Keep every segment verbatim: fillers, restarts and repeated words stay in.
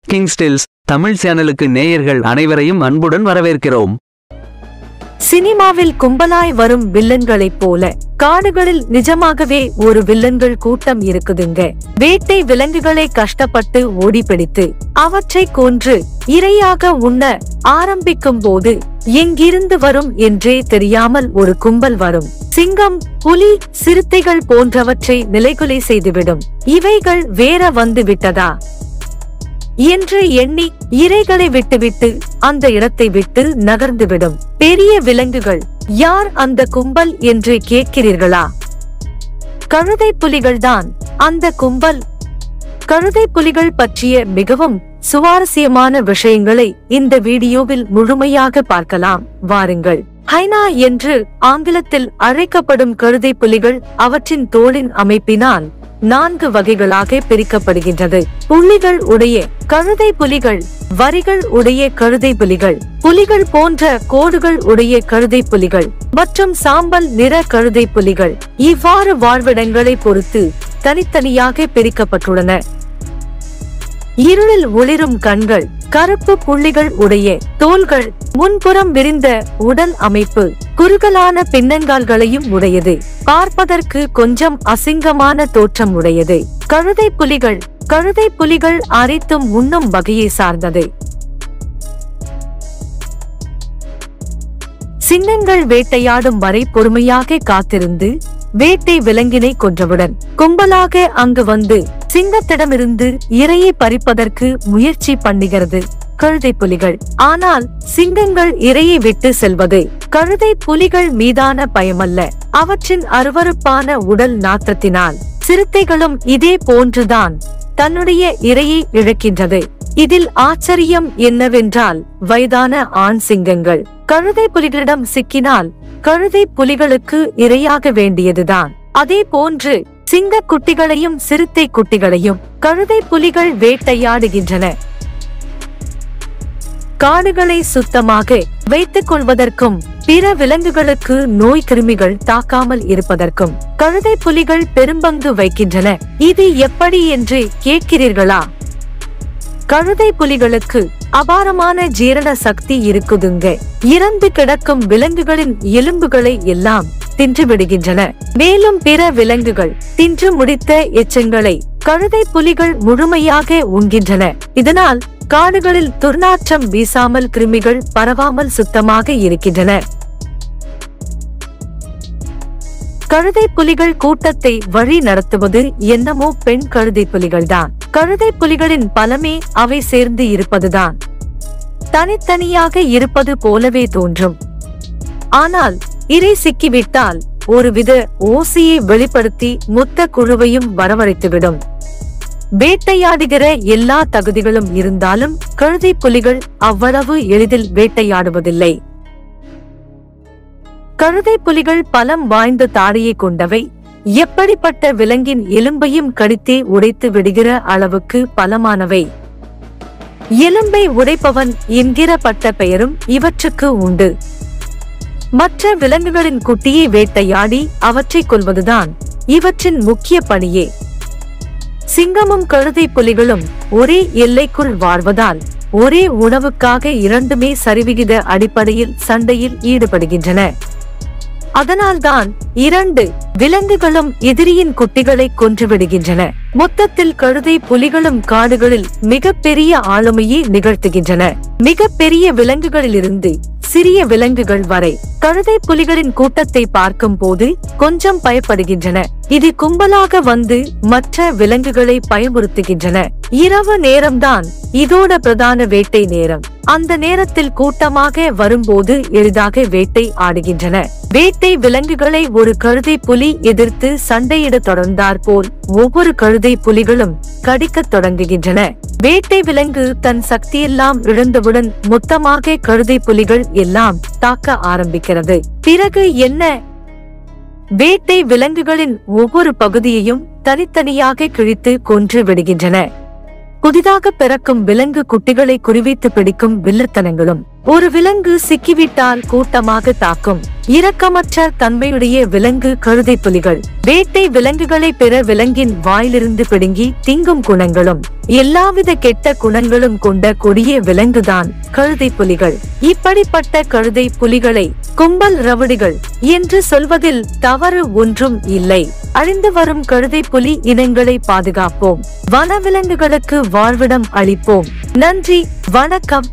KINGstills Tamil சேனலுக்கு நேயர்கள் அனைவரையும் அன்புடன் வரவேற்கிறோம். சினிமாவில் கும்பலாய் வரும் வில்லன்களைப் போல காடுகளில் நிஜமாகவே ஒரு வில்லன்கள் கூட்டம் இருக்குதுங்க. வேட்டை விலங்குகளை கஷ்டப்பட்டு ஓடி பிடித்து அவற்றை கொன்று இரையாக உண்ண ஆரம்பிக்கும் போது எங்கிருந்து வரும் என்றே தெரியாமல் ஒரு கும்பல் வரும். சிங்கம், புலி, சிறுத்தைகள் போன்றவற்றை நிலைகுலை செய்துவிடும். இவைகள் வேற வந்து விட்டதா என்று எண்ணி இரைகளை விட்டுவிட்டு அந்த இடத்தை விட்டு நகர்ந்துவிடும். பெரிய விலங்குகள் யார் அந்த கும்பல் என்று கேட்கிறீர்களா? கழுதை புலிகள்தான் அந்த கும்பல். கழுதை புலிகள் பற்றிய மிகவும் சுவாரஸ்யமான விஷயங்களை இந்த வீடியோவில் முழுமையாக பார்க்கலாம். வாருங்கள். ஹைனா என்று ஆங்கிலத்தில் அழைக்கப்படும் கழுதை புலிகள் அவற்றின் தோலின் அமைப்பினால் நான்கு வகைகளாக பிரிக்கப்படுகின்றது. புள்ளிகள் உடைய கழுதை புலிகள், வரிகள் உடைய கழுதை புலிகள், புலிகள் போன்ற கோடுகள் உடைய கழுதை புலிகள் மற்றும் சாம்பல் நிற கழுதை புலிகள். இவ்வாறு வாழ்விடங்களை பொறுத்து தனித்தனியாக பிரிக்கப்பட்டுள்ளன. இருளில் ஒளிரும் கண்கள், கருப்பு புள்ளிகள் உடைய தோள்கள், முன்புறம் விரிந்த உடல் அமைப்பு, குறுகலான பின்னங்கால்களையும் உடையது. பார்ப்பதற்கு கொஞ்சம் அசிங்கமான தோற்றம் உடையது. கழுதை புலிகள் கழுதை புலிகள் அரைத்தும் உண்ணும் வகையை சார்ந்தது. சிங்கங்கள் வேட்டையாடும் வரை பொறுமையாக காத்திருந்து வேட்டை விலங்கினை கொன்றவுடன் கும்பலாக அங்கு வந்து சிங்கத்திடமிருந்து இரையை பறிப்பதற்கு முயற்சி பண்ணுகிறது கழுதை புலிகள். ஆனால் சிங்கங்கள் இரையை விட்டு செல்வது கழுதை புலிகள் மீதான பயமல்ல, அவற்றின் அருவருப்பான உடல் நாற்றத்தினால். சிறுத்தைகளும் இதே போன்றுதான் தன்னுடைய இரையை இழக்கின்றது. இதில் ஆச்சரியம் என்னவென்றால் வயதான ஆண் சிங்கங்கள் கழுதை புலிகளிடம் சிக்கினால் கழுதை புலிகளுக்கு இரையாக வேண்டியதுதான். அதே போன்று சிங்க குட்டிகளையும் சிறுத்தை குட்டிகளையும் கழுதை புலிகள் வேட்டையாடுகின்றன. காடுகளை சுத்தமாக வைத்துக் கொள்வதற்கும் பிற விலங்குகளுக்கு நோய் கிருமிகள் தாக்காமல் இருப்பதற்கும் கழுதை புலிகள் பெரும்பங்கு வைக்கின்றன. இது எப்படி என்று கேட்கிறீர்களா? கழுதை புலிகளுக்கு அபாரமான ஜீரண சக்தி இருக்குதுங்க. இறந்து கிடக்கும் விலங்குகளின் எலும்புகளை எல்லாம் தின்று விடுகின்றன. மேலும் பிற விலங்குகள் தின்று முடித்த எச்சங்களை கழுதை புலிகள் முழுமையாக உண்கின்றன. இதனால் காடுகளில் துர்நாற்றம் வீசாமல் கிருமிகள் பரவாமல் சுத்தமாக இருக்கின்றன. கழுதை புலிகள் கூட்டத்தை வழி நடத்துவது என்னமோ பெண் கழுதை புலிகள்தான். கழுதை புலிகளின் பலமே அவை சேர்ந்து இருப்பதுதான். தனித்தனியாக இருப்பது போலவே தோன்றும். ஆனால் இரை சிக்கிவிட்டால் ஒருவித ஓசையை வெளிப்படுத்தி மொத்த குழுவையும் வரவழைத்துவிடும். வேட்டையாடுகிற எல்லா தகுதிகளும் இருந்தாலும் கழுதை புலிகள் அவ்வளவு எளிதில் வேட்டையாடுவதில்லை. கழுதை புலிகள் பலம் வாய்ந்த தாடையை கொண்டவை. எப்படிப்பட்ட விலங்கின் எலும்பையும் கடித்தே உடைத்து விடுகிற அளவுக்கு பலமானவை. எலும்பை உடைப்பவன் என்கிற பட்ட பெயரும் இவற்றுக்கு உண்டு. மற்ற விலங்குகளின் குட்டியை வேட்டையாடி அவற்றை கொல்வதுதான் இவற்றின் முக்கிய பணியே. சிங்கமும் கழுதை புலிகளும் ஒரே எல்லைக்குள் வாழ்வதால் ஒரே உணவுக்காக இரண்டுமே சரிவிகித அடிப்படையில் சண்டையில் ஈடுபடுகின்றன. அதனால்தான் இரண்டு விலங்குகளும் எதிரியின் குட்டிகளை கொன்றுவிடுகின்றன. மொத்தத்தில் கழுதை புலிகளும் காடுகளில் மிக பெரிய ஆளுமையை நிகழ்த்துகின்றன. மிக பெரிய விலங்குகளிலிருந்து சிறிய விலங்குகள் வரை கழுதை புலிகளின் கூட்டத்தை பார்க்கும் போது கொஞ்சம் பயப்படுகின்றன. இது கும்பலாக வந்து மற்ற விலங்குகளை பயமுறுத்துகின்றன. இரவு நேரம்தான் இதோட பிரதான வேட்டை நேரம். அந்த நேரத்தில் கூட்டமாக வரும்போது எளிதாக வேட்டை ஆடுகின்றன. வேட்டை விலங்குகளை ஒரு கழுதை புலி எதிர்த்து சண்டையிட தொடர்ந்தார் போல் ஒவ்வொரு கழுதை புலிகளும் கடிக்கத் தொடங்குகின்றன. வேட்டை விலங்கு தன் சக்தியெல்லாம் இழந்தவுடன் மொத்தமாக கழுதை புலிகள் எல்லாம் தாக்க ஆரம்பிக்கிறது. பிறகு என்ன? வேட்டை விலங்குகளின் ஒவ்வொரு பகுதியையும் தனித்தனியாக கிழித்து கொன்று விடுகின்றன. புதிதாக பிறக்கும் விலங்கு குட்டிகளை குறிவைத்து பிடிக்கும் வில்லத்தனங்களும் ஒரு விலங்கு சிக்கிவிட்டால் கூட்டமாக தாக்கும் இரக்கமற்ற தன்மையுடைய விலங்கு கழுதை புலிகள். வேட்டை விலங்குகளை பெற விலங்கின் வாயிலிருந்து பிடுங்கி திங்கும் குணங்களும் எல்லாவித கெட்ட குணங்களும் கொண்ட கொடிய விலங்குதான் கழுதை புலிகள். இப்படிப்பட்ட கழுதை புலிகளை கும்பல் ரவுடிகள் என்று சொல்வதில் தவறு ஒன்றும் இல்லை. அழிந்து வரும் கழுதை புலி இனங்களை பாதுகாப்போம், வனவிலங்குகளுக்கு வாழ்விடம் அளிப்போம். நன்றி, வணக்கம்.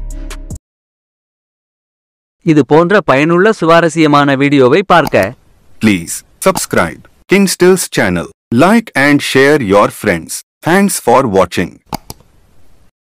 இது போன்ற பயனுள்ள சுவாரஸ்யமான வீடியோவை பார்க்க Please subscribe KINGstills channel. Like and share your friends. Thanks for watching.